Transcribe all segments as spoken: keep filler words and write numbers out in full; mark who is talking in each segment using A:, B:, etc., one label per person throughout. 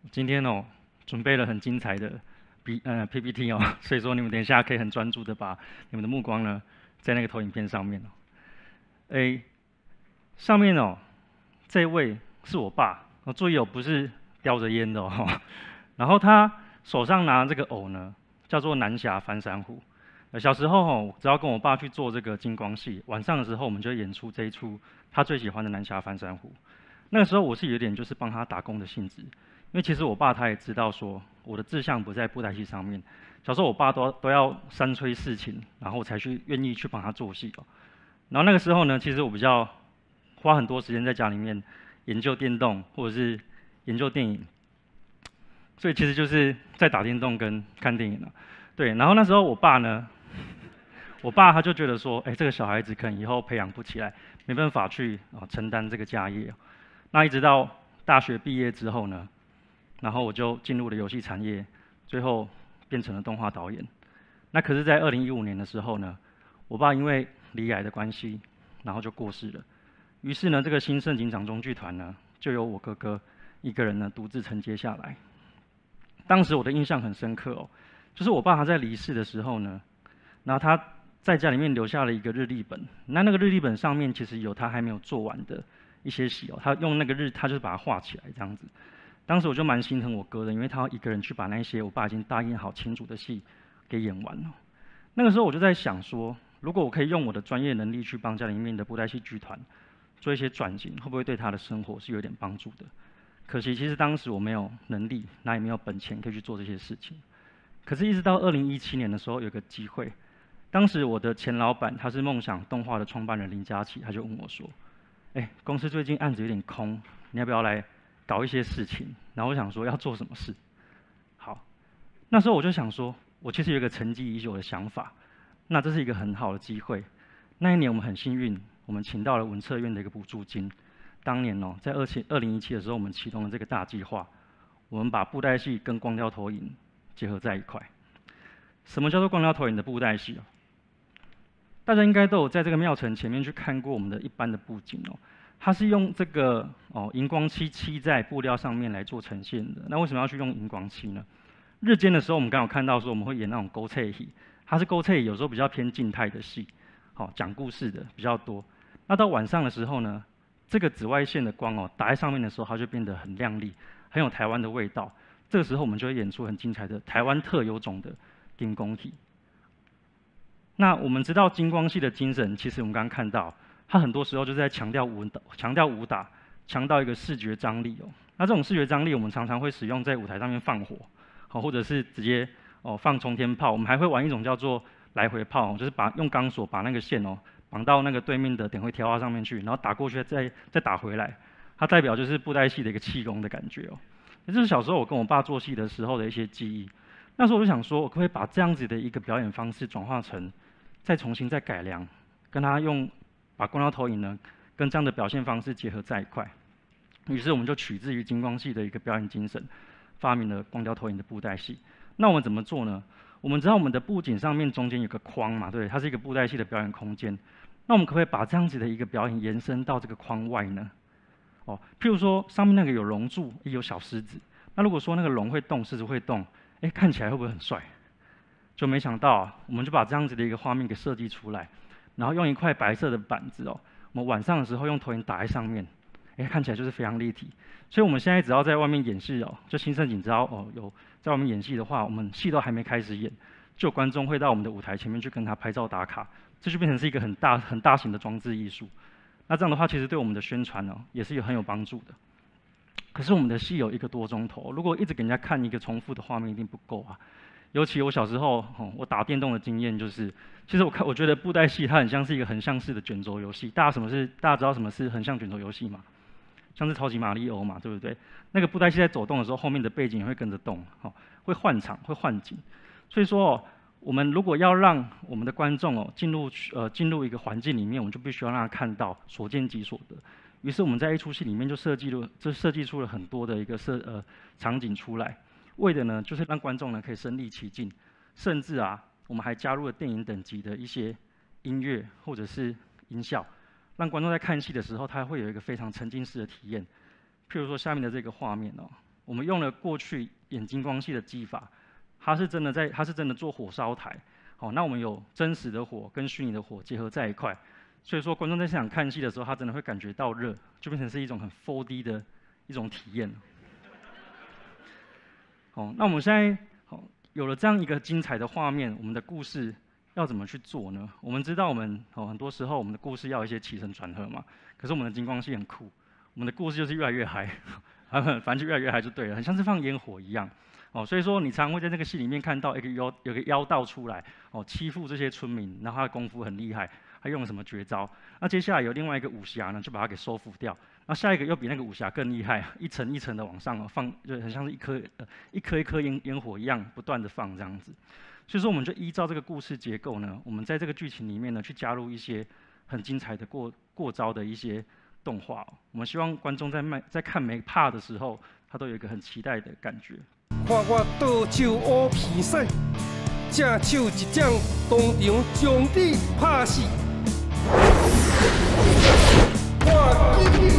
A: 今天哦，准备了很精彩的 B 呃 P P T 哦，所以说你们等一下可以很专注的把你们的目光呢在那个投影片上面哦。A 上面哦，这位是我爸，哦，注意哦，不是叼着烟的哦。然后他手上拿这个偶呢，叫做南峡翻山虎。呃，小时候哦，只要跟我爸去做这个金光戏，晚上的时候我们就会演出这一出他最喜欢的南峡翻山虎。那个时候我是有点就是帮他打工的性质，因为其实我爸他也知道说我的志向不在布袋戏上面。小时候我爸都都要三催四请，然后才去愿意去帮他做戏哦。然后那个时候呢，其实我比较花很多时间在家里面研究电动或者是研究电影，所以其实就是在打电动跟看电影了。对，然后那时候我爸呢，我爸他就觉得说，哎，这个小孩子可能以后培养不起来，没办法去啊、承担这个家业。那一直到大学毕业之后呢，然后我就进入了游戏产业，最后变成了动画导演。那可是，在二零一五年的时候呢，我爸因为离癌的关系，然后就过世了。于是呢，这个新盛景掌中剧团呢，就由我哥哥一个人呢独自承接下来。当时我的印象很深刻哦，就是我爸他在离世的时候呢，然后他在家里面留下了一个日历本，那那个日历本上面其实有他还没有做完的一些戏哦，他用那个日，他就是把它画起来这样子。当时我就蛮心疼我哥的，因为他要一个人去把那些我爸已经答应好清楚的戏给演完了。那个时候我就在想说，如果我可以用我的专业能力去帮家里面的布袋戏剧团做一些转型，会不会对他的生活是有点帮助的？可惜，其实当时我没有能力，那也没有本钱可以去做这些事情。可是，一直到二零一七年的时候，有个机会，当时我的前老板他是梦想动画的创办人林佳琪，他就问我说：“哎，公司最近案子有点空，你要不要来搞一些事情？”然后我想说要做什么事？好，那时候我就想说，我其实有一个沉寂已久的想法，那这是一个很好的机会。那一年我们很幸运，我们请到了文策院的一个补助金。当年哦，在二七二零一七的时候，我们启动了这个大计划，我们把布袋戏跟光雕投影结合在一块。什么叫做光雕投影的布袋戏啊？大家应该都有在这个庙城前面去看过我们的一般的布景哦，它是用这个哦荧光漆漆在布料上面来做呈现的。那为什么要去用荧光漆呢？日间的时候，我们刚好看到说我们会演那种勾册戏，它是勾册戏，有时候比较偏静态的戏，好、哦、讲故事的比较多。那到晚上的时候呢，这个紫外线的光哦打在上面的时候，它就变得很亮丽，很有台湾的味道。这个时候我们就会演出很精彩的台湾特有种的金光戏。那我们知道金光戏的精神，其实我们刚刚看到，它很多时候就是在强调武打，强调武打，强调一个视觉张力哦。那这种视觉张力，我们常常会使用在舞台上面放火，好，或者是直接哦放冲天炮。我们还会玩一种叫做来回炮，就是把用钢索把那个线哦绑到那个对面的点会条花上面去，然后打过去再再打回来。它代表就是布袋戏的一个气功的感觉哦。这是小时候我跟我爸做戏的时候的一些记忆。那时候我就想说，我可不可以把这样子的一个表演方式转化成，再重新再改良，跟他用把光雕投影呢，跟这样的表现方式结合在一块。于是我们就取自于金光系的一个表演精神，发明了光雕投影的布袋戏。那我们怎么做呢？我们知道我们的布景上面中间有个框嘛，对，它是一个布袋戏的表演空间。那我们可不可以把这样子的一个表演延伸到这个框外呢？哦，譬如说上面那个有龙柱，也有小狮子。那如果说那个龙会动，狮子会动，哎，看起来会不会很帅？就没想到啊，我们就把这样子的一个画面给设计出来，然后用一块白色的板子哦，我们晚上的时候用投影打在上面，哎，看起来就是非常立体。所以我们现在只要在外面演戏哦，就新盛景只要哦有在外面演戏的话，我们戏都还没开始演，就有观众会到我们的舞台前面去跟他拍照打卡，这就变成是一个很大很大型的装置艺术。那这样的话，其实对我们的宣传哦也是有很有帮助的。可是我们的戏有一个多钟头，如果一直给人家看一个重复的画面，一定不够啊。尤其我小时候，哦，我打电动的经验就是，其实我看我觉得布袋戏它很像是一个横向式的卷轴游戏。大家什么是大家知道什么是横向卷轴游戏吗？像是超级马里奥嘛，对不对？那个布袋戏在走动的时候，后面的背景也会跟着动，哦，会换场，会换景。所以说哦，我们如果要让我们的观众哦进入呃进入一个环境里面，我们就必须要让他看到所见即所得。于是我们在一出戏里面就设计了，就设计出了很多的一个设呃场景出来。为的呢，就是让观众呢可以身临其境，甚至啊，我们还加入了电影等级的一些音乐或者是音效，让观众在看戏的时候，他会有一个非常沉浸式的体验。譬如说下面的这个画面哦， 我们用了过去演金光系的技法，它是真的在，它是真的做火烧台。好，那我们有真实的火跟虚拟的火结合在一块，所以说观众在现场看戏的时候，他真的会感觉到热，就变成是一种很 四 D 的一种体验。好，那我们现在好有了这样一个精彩的画面，我们的故事要怎么去做呢？我们知道我们哦很多时候我们的故事要有一些起承转合嘛，可是我们的金光系很酷，我们的故事就是越来越嗨，反正就越来越嗨就对了，很像是放烟火一样。哦，所以说你常常会在那个戏里面看到一个妖，有个妖道出来，哦，欺负这些村民，然后他的功夫很厉害，他用了什么绝招？那接下来有另外一个武侠呢，就把他给收服掉。那下一个又比那个武侠更厉害，一层一层的往上哦放，就很像是一颗呃一颗一颗烟烟火一样，不断的放这样子。所以说我们就依照这个故事结构呢，我们在这个剧情里面呢，去加入一些很精彩的过过招的一些动画、哦。我们希望观众在卖在看每 part 的时候，他都有一个很期待的感觉。
B: 看我倒手乌皮屎，正手一掌当场将你拍死。我今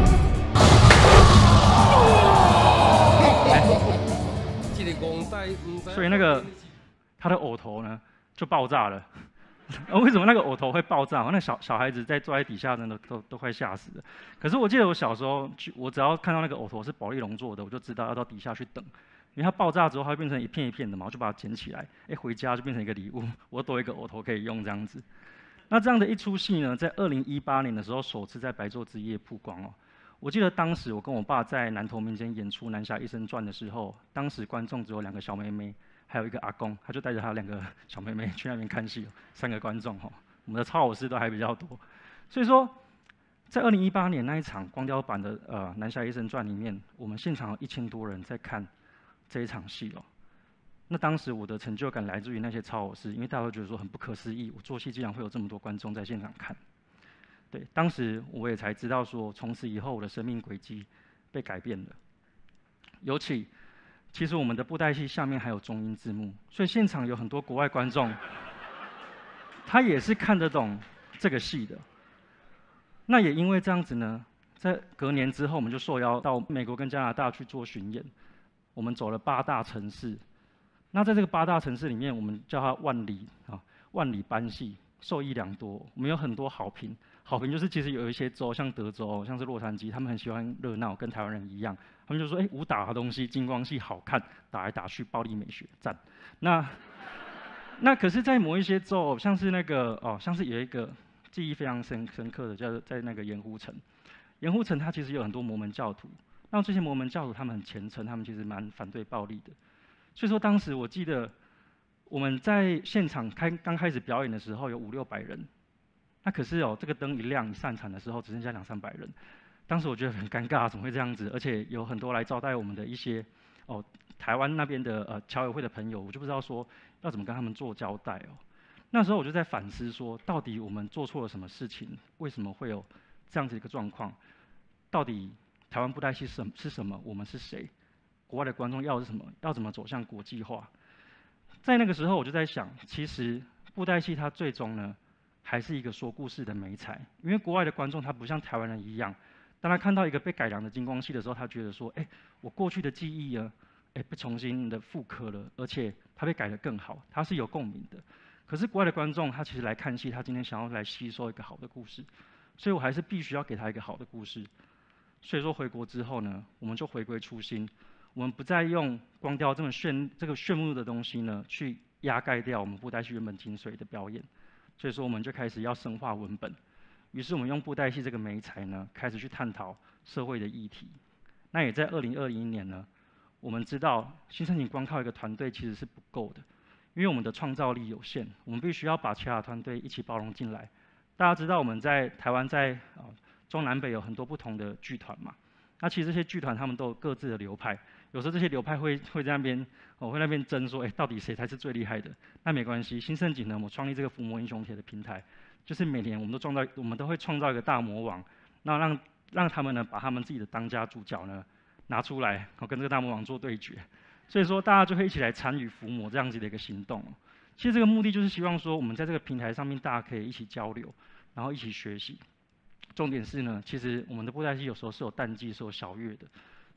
B: 我，这个戆呆唔知。
A: 所以那个他的偶头呢就爆炸了。为什么那个偶头会爆炸？那小小孩子在坐在底下，真的都都快吓死了。可是我记得我小时候，我只要看到那个偶头是保丽龙做的，我就知道要到底下去等。因为它爆炸之后，它会变成一片一片的嘛，我就把它捡起来，哎，回家就变成一个礼物，我多一个偶头可以用这样子。那这样的一出戏呢，在二零一八年的时候，首次在白昼之夜曝光哦。我记得当时我跟我爸在南投民间演出《南侠医生传》的时候，当时观众只有两个小妹妹，还有一个阿公，他就带着他两个小妹妹去那边看戏，三个观众哈。我们的超偶师都还比较多，所以说，在二零一八年那一场光雕版的呃《南侠医生传》里面，我们现场有一千多人在看这一场戏哦。那当时我的成就感来自于那些超偶师，因为大家会觉得说很不可思议，我做戏竟然会有这么多观众在现场看。对，当时我也才知道说，从此以后我的生命轨迹被改变了。尤其，其实我们的布袋戏下面还有中英字幕，所以现场有很多国外观众，他也是看得懂这个戏的。那也因为这样子呢，在隔年之后，我们就受邀到美国跟加拿大去做巡演。我们走了八大城市，那在这个八大城市里面，我们叫它万里啊，万里班戏，受益良多。我们有很多好评，好评就是其实有一些州，像德州，像是洛杉矶，他们很喜欢热闹，跟台湾人一样，他们就说：“哎、欸，武打的东西，金光戏好看，打来打去，暴力美学赞。”那那可是，在某一些州，像是那个哦，像是有一个记忆非常深深刻的，叫在那个盐湖城。盐湖城它其实有很多摩门教徒。那这些摩门教徒他们很虔诚，他们其实蛮反对暴力的。所以说当时我记得我们在现场开刚开始表演的时候有五六百人，那可是哦这个灯一亮一散场的时候只剩下两三百人。当时我觉得很尴尬，怎么会这样子？而且有很多来招待我们的一些哦台湾那边的呃侨委会的朋友，我就不知道说要怎么跟他们做交代哦。那时候我就在反思说，到底我们做错了什么事情？为什么会有这样子一个状况？到底台湾布袋戏是是什么？我们是谁？国外的观众要的是什么？要怎么走向国际化？在那个时候，我就在想，其实布袋戏它最终呢，还是一个说故事的媒材。因为国外的观众他不像台湾人一样，当他看到一个被改良的金光戏的时候，他觉得说，哎、欸，我过去的记忆啊，哎、欸，被重新的复刻了，而且它被改得更好，他是有共鸣的。可是国外的观众，他其实来看戏，他今天想要来吸收一个好的故事，所以我还是必须要给他一个好的故事。所以说回国之后呢，我们就回归初心，我们不再用光雕这么炫这个炫目的东西呢，去压盖掉我们布袋戏原本精髓的表演。所以说我们就开始要深化文本，于是我们用布袋戏这个媒材呢，开始去探讨社会的议题。那也在二零二零年呢，我们知道新盛景光靠一个团队其实是不够的，因为我们的创造力有限，我们必须要把其他团队一起包容进来。大家知道我们在台湾在啊。中南北有很多不同的剧团嘛，那其实这些剧团他们都有各自的流派，有时候这些流派会会在那边，我、哦、会那边争说，哎、欸，到底谁才是最厉害的？那没关系，新盛景呢，我创立这个伏魔英雄帖的平台，就是每年我们都创造，我们都会创造一个大魔王，那让让他们呢把他们自己的当家主角呢拿出来，我、哦、跟这个大魔王做对决，所以说大家就会一起来参与伏魔这样子的一个行动。其实这个目的就是希望说，我们在这个平台上面大家可以一起交流，然后一起学习。重点是呢，其实我们的布袋戏有时候是有淡季，是有小月的，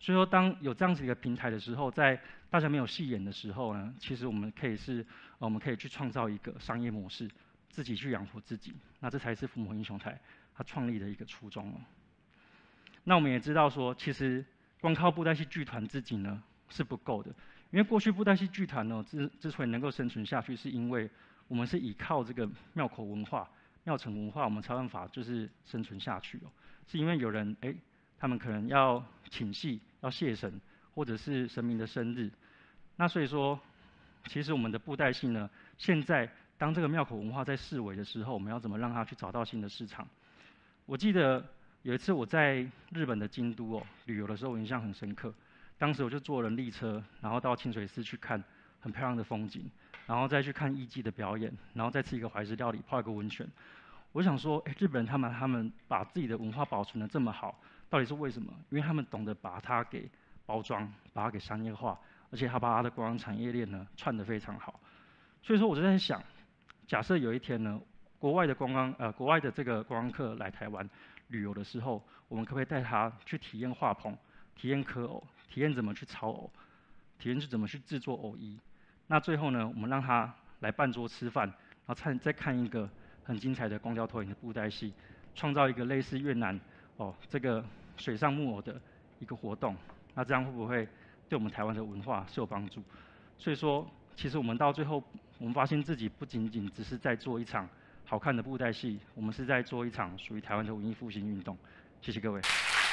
A: 所以说，当有这样子一个平台的时候，在大家没有戏演的时候呢，其实我们可以是，呃，我们可以去创造一个商业模式，自己去养活自己。那这才是伏魔英雄台它创立的一个初衷哦。那我们也知道说，其实光靠布袋戏剧团自己呢是不够的，因为过去布袋戏剧团呢之之所以能够生存下去，是因为我们是依靠这个庙口文化、庙城文化，我们才办法就是生存下去哦。是因为有人哎。他们可能要请戏、要谢神，或者是神明的生日。那所以说，其实我们的布袋戏呢，现在当这个庙口文化在式微的时候，我们要怎么让它去找到新的市场？我记得有一次我在日本的京都哦旅游的时候，我印象很深刻。当时我就坐人力车，然后到清水寺去看很漂亮的风景，然后再去看艺伎的表演，然后再吃一个怀石料理，泡一个温泉。我想说，哎，日本人他们他们把自己的文化保存得这么好，到底是为什么？因为他们懂得把它给包装，把它给商业化，而且他把他的观光产业链呢串得非常好。所以说，我就在想，假设有一天呢，国外的观光呃国外的这个观光客来台湾旅游的时候，我们可不可以带他去体验画棚，体验刻偶，体验怎么去操偶，体验是怎么去制作偶衣？那最后呢，我们让他来办桌吃饭，然后再再看一个很精彩的光雕投影的布袋戏，创造一个类似越南哦这个水上木偶的一个活动，那这样会不会对我们台湾的文化是有帮助？所以说，其实我们到最后，我们发现自己不仅仅只是在做一场好看的布袋戏，我们是在做一场属于台湾的文艺复兴运动。谢谢各位。